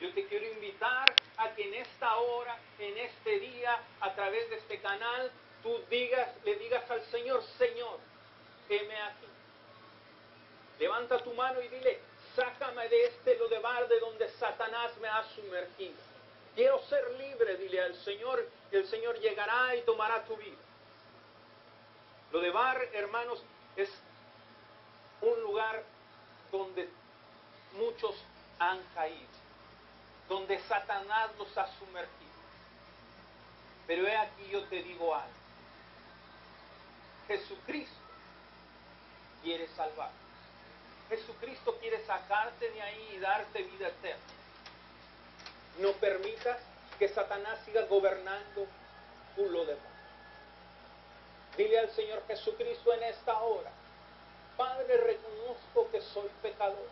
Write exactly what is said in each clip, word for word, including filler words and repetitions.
Yo te quiero invitar a que en esta hora, en este día, a través de este canal, tú digas, le digas al Señor, Señor, heme aquí. Levanta tu mano y dile, sácame de este lodebar de donde Satanás me ha sumergido. Quiero ser libre, dile al Señor, y el Señor llegará y tomará tu vida. Lodebar, hermanos, es un lugar donde muchos han caído, donde Satanás los ha sumergido. Pero he aquí yo te digo algo. Jesucristo quiere salvar. Jesucristo quiere sacarte de ahí y darte vida eterna. No permitas que Satanás siga gobernando tu lodebar. Dile al Señor Jesucristo en esta hora, Padre, reconozco que soy pecador.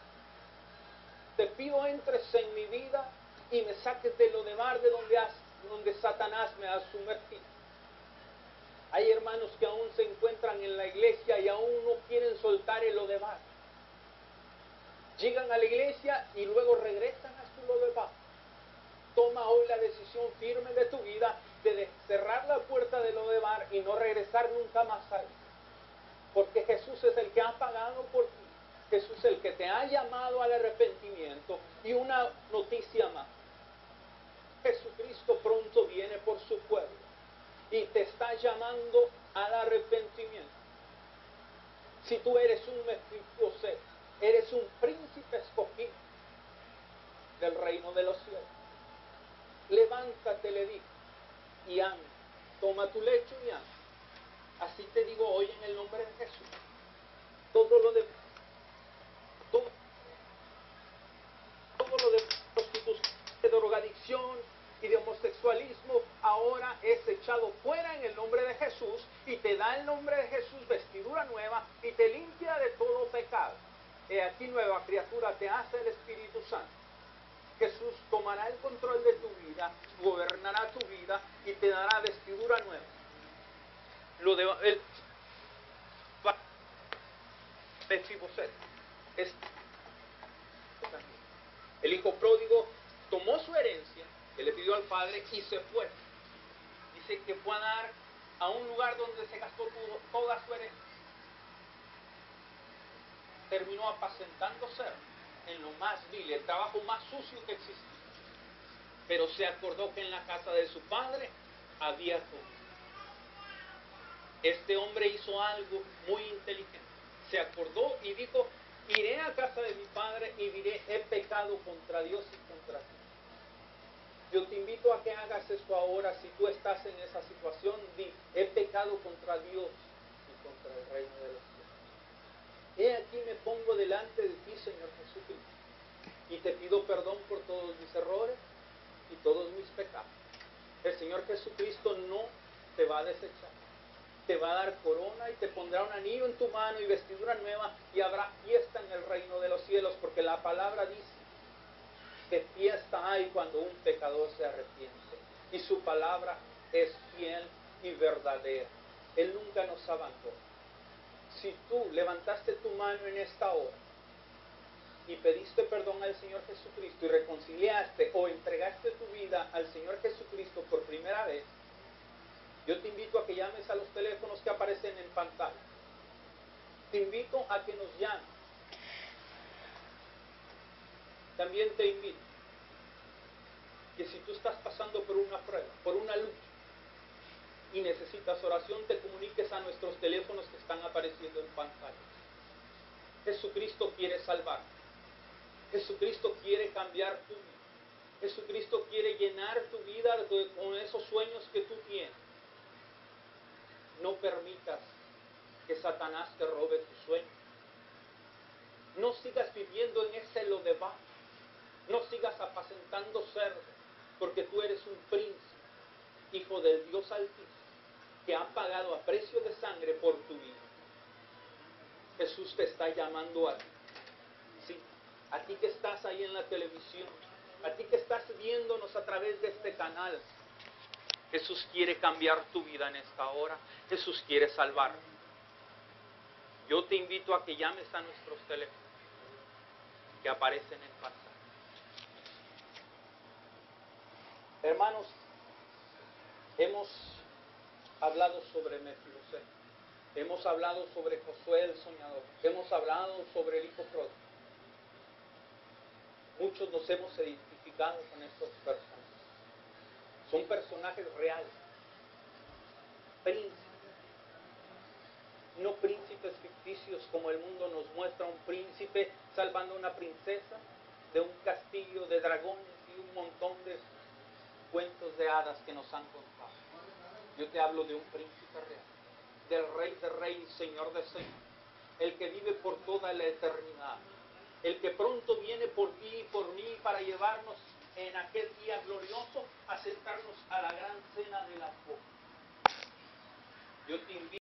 Te pido entres en mi vida y me saques de lodebar de donde, has, donde Satanás me ha sumergido. Hay hermanos que aún se encuentran en la iglesia y aún no quieren soltar el lodebar. Llegan a la iglesia y luego regresan a su lodebar. Toma hoy la decisión firme de tu vida de cerrar la puerta del lodebar y no regresar nunca más a él. Porque Jesús es el que ha pagado por ti. Jesús es el que te ha llamado al arrepentimiento. Y una noticia más. Jesucristo pronto viene por su pueblo. Y te está llamando al arrepentimiento. Si tú eres un Mefiboset, eres un príncipe escogido del reino de los cielos. Levántate, le digo, y anda. Toma tu lecho y anda. Así te digo hoy en el nombre de Jesús. Todo lo de todo, todo lo de prostitución, de drogadicción y de homosexualismo ahora es echado fuera en el nombre de Jesús y te da el nombre de Jesús vestidura nueva y te limpia de todo pecado. He aquí nueva criatura te hace el Espíritu Santo. Jesús tomará el control de tu vida, gobernará tu vida y te dará vestidura nueva. Lo de el Mefiboset es el hijo pródigo tomó su herencia que le pidió al padre y se fue. Dice que fue a dar a un lugar donde se gastó todo, toda su herencia. Terminó apacentándose en lo más vil, el trabajo más sucio que existía. Pero se acordó que en la casa de su padre había todo. Este hombre hizo algo muy inteligente. Se acordó y dijo, iré a casa de mi padre y diré, he pecado contra Dios y contra ti. Yo te invito a que hagas esto ahora. Si tú estás en esa situación, di, he pecado contra Dios y contra el reino de los cielos. He aquí me pongo delante de ti, Señor Jesucristo, y te pido perdón por todos mis errores y todos mis pecados. El Señor Jesucristo no te va a desechar. Te va a dar corona y te pondrá un anillo en tu mano y vestidura nueva y habrá fiesta en el reino de los cielos, porque la palabra dice que fiesta hay cuando un pecador se arrepiente y su palabra es fiel y verdadera. Él nunca nos abandona. Si tú levantaste tu mano en esta hora y pediste perdón al Señor Jesucristo y reconciliaste o entregaste tu vida al Señor Jesucristo por primera vez, yo te invito a que llames a los teléfonos que aparecen en pantalla. Te invito a que nos llames. También te invito que si tú estás pasando por una prueba, por una lucha, y necesitas oración, te comuniques a nuestros teléfonos que están apareciendo en pantalla. Jesucristo quiere salvar. Jesucristo quiere cambiar tu vida. Jesucristo quiere llenar tu vida con esos sueños que tú tienes. No permitas que Satanás te robe tus sueños. No sigas viviendo en ese lodebar. No sigas apacentando cerdos, porque tú eres un príncipe, hijo del Dios Altísimo, que ha pagado a precio de sangre por tu vida. Jesús te está llamando a ti. Sí, a ti que estás ahí en la televisión, a ti que estás viéndonos a través de este canal. Jesús quiere cambiar tu vida en esta hora. Jesús quiere salvar. Yo te invito a que llames a nuestros teléfonos que aparecen en pantalla. Hermanos, hemos hablado sobre Mefiboset, hemos hablado sobre Josué el soñador, hemos hablado sobre el hijo pródigo. Muchos nos hemos identificado con estos personajes. Son personajes reales, príncipes, no príncipes ficticios como el mundo nos muestra un príncipe salvando a una princesa de un castillo de dragones y un montón de cuentos de hadas que nos han contado. Yo te hablo de un príncipe real, del Rey de Reyes, Señor de Señores, el que vive por toda la eternidad, el que pronto viene por ti y por mí para llevarnos en aquel día glorioso a sentarnos a la gran cena de la boda. Yo te invito